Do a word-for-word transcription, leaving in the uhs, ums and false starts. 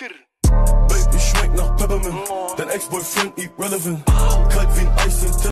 Baby schmeckt nach Peppermint, dein Ex-Boyfriend irrelevant, kalt wie ein Eis in